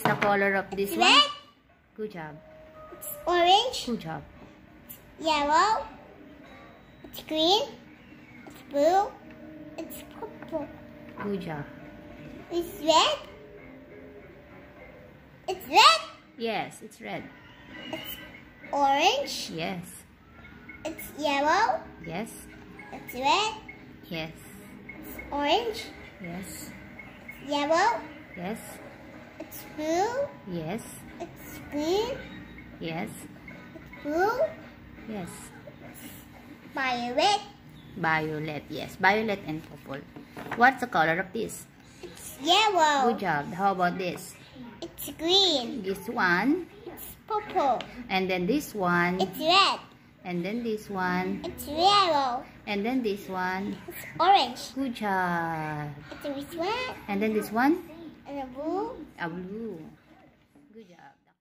the color of this It's one? red. Good job. It's orange. Good job. Yellow. It's green. It's blue. It's purple. Good job. It's red. It's red. Yes, it's red. It's orange. Yes. It's yellow. Yes. It's red. Yes. It's orange. Yes. Yellow. Yes. It's blue. Yes. It's green. Yes. Blue. Yes. Violet. Violet. Yes. Violet and purple. What's the color of this? It's yellow. Good job. How about this? It's green. This one. It's purple. And then this one. It's red. And then this one. It's yellow. And then this one. It's orange. Good job. It's this one. And then this one. And a blue. A blue. Good job.